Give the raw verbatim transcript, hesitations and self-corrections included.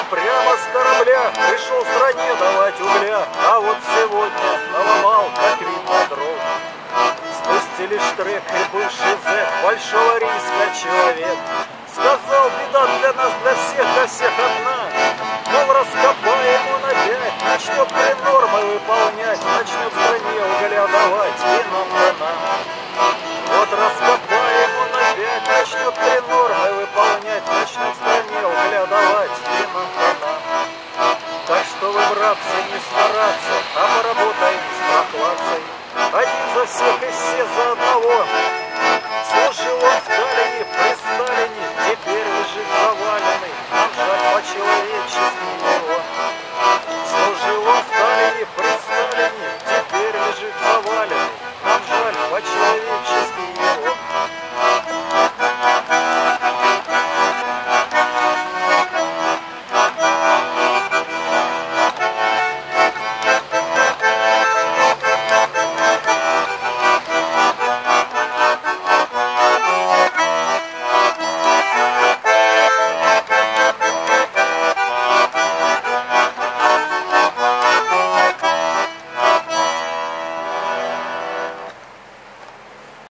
прямо с корабля пришел стране давать угля, а вот сегодня наломал, как видно, дров. Спустили штрек и бывший зэк большого риска человек сказал: беда для нас, для всех, для всех одна. Мол, раскопаем он опять, начнет при нормы выполнять, начнет в стране угля давать, и нам хана. Вот раскопаем он опять, начнет при нормы выполнять, начнет в стране угля давать, и нам хана. Так что вы, братцы, не стараться, а поработаем с прохладцей. Один за всех и все за одного. Служил он в Таллине, при Сталине, теперь лежит заваленный. Нам жаль по человеку.